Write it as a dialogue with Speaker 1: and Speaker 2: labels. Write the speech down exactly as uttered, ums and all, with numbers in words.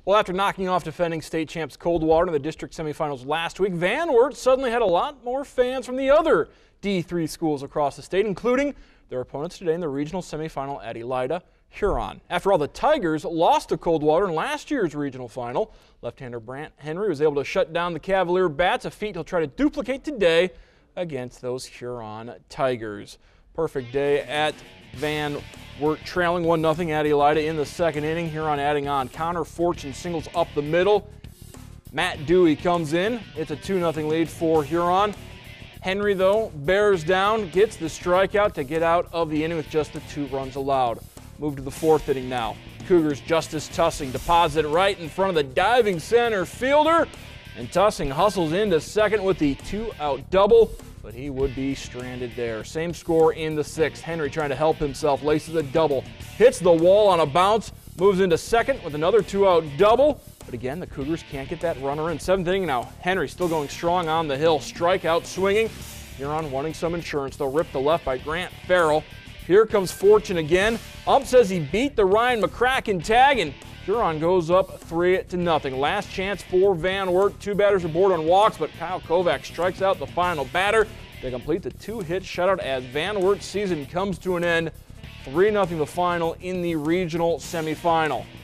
Speaker 1: Well, after knocking off defending state champs Coldwater in the district semifinals last week, Van Wert suddenly had a lot more fans from the other D three schools across the state, including their opponents today in the regional semifinal at Elida, Huron. After all, the Tigers lost to Coldwater in last year's regional final. Left-hander Brant Henry was able to shut down the Cavalier Bats, a feat he'll try to duplicate today against those Huron Tigers. Perfect day at Van Wert, trailing one nothing at Elida in the second inning. Huron adding on. Connor Fortune singles up the middle. Matt Dewey comes in. It's a two nothing lead for Huron. Henry, though, bears down, gets the strikeout to get out of the inning with just the two runs allowed. Move to the fourth inning now. Cougars' Justice Tussing deposit right in front of the diving center fielder. And Tussing hustles into second with the two-out double, but he would be stranded there. Same score in the sixth. Henry trying to help himself, laces a double, hits the wall on a bounce, moves into second with another two-out double. But again, the Cougars can't get that runner in. Seventh inning now. Henry still going strong on the hill. Strikeout swinging. Huron wanting some insurance. They'll rip the left by Grant Farrell. Here comes Fortune again. Ump says he beat the Ryan McCracken tag, and Huron goes up three to nothing. Last chance for Van Wert. Two batters aboard on walks, but Kyle Kovac strikes out the final batter. They complete the two-hit shutout as Van Wert's season comes to an end. three nothing the final in the regional semifinal.